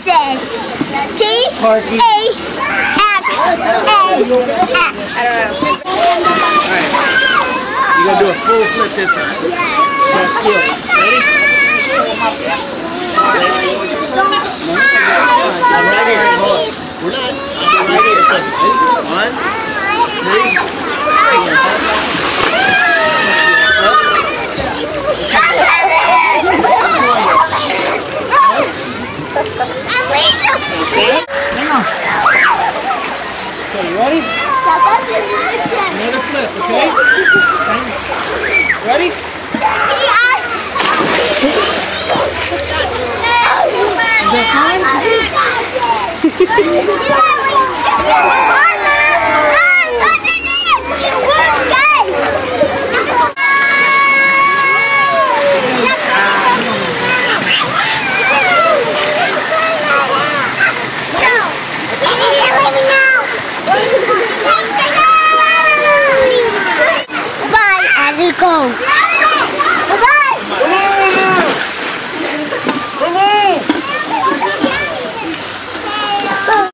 Texas. T-A-X-A-X. You're going to do a full flip this time. That's good. Ready? I'm right here. Hold on. We're not. I'm right here. Ready? 1, 2, 3. Hang on. Okay, you ready? Another flip, okay? Ready? Is that fine? Bye, I go.